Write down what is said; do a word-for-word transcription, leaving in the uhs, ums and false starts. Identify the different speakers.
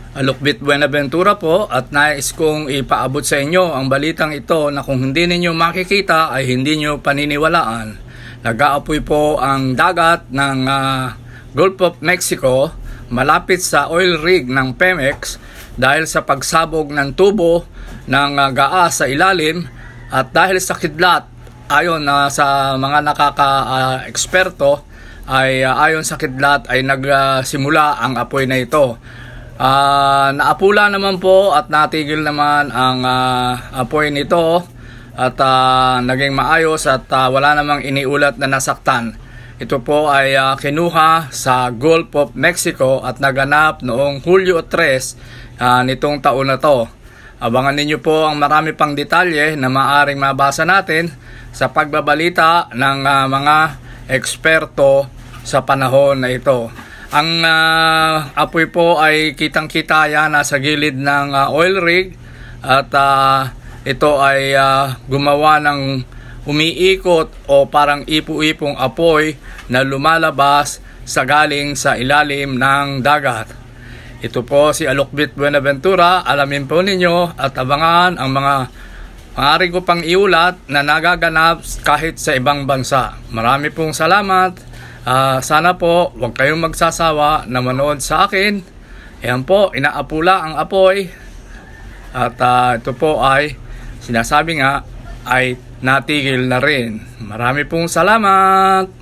Speaker 1: Alokbit Buenaventura po at nais kong ipaabot sa inyo ang balitang ito na kung hindi ninyo makikita ay hindi nyo paniniwalaan. Nag-aapoy po ang dagat ng uh, Gulf of Mexico malapit sa oil rig ng Pemex dahil sa pagsabog ng tubo ng uh, gaas sa ilalim at dahil sa kidlat. Ayon uh, sa mga nakaka-eksperto uh, ay uh, ayon sa kidlat ay nagsimula uh, ang apoy na ito. Uh, naapula naman po at natigil naman ang uh, apoy nito at uh, naging maayos at uh, wala namang iniulat na nasaktan. Ito po ay uh, kinuha sa Gulf of Mexico at naganap noong Hulyo tres uh, nitong taon na to. Abangan ninyo po ang marami pang detalye na maaring mabasa natin sa pagbabalita ng uh, mga eksperto sa panahon na ito. Ang uh, apoy po ay kitang-kita yan nasa gilid ng uh, oil rig at uh, ito ay uh, gumawa ng umiikot o parang ipu-ipong apoy na lumalabas sa galing sa ilalim ng dagat. Ito po si Alokbit Buenaventura. Alamin po ninyo at abangan ang mga maaari ko pang iulat na nagaganap kahit sa ibang bansa. Marami pong salamat. Uh, sana po huwag kayong magsasawa na manood sa akin. Ayan po, inaapula ang apoy. At uh, ito po ay sinasabi nga ay natigil na rin. Marami pong salamat.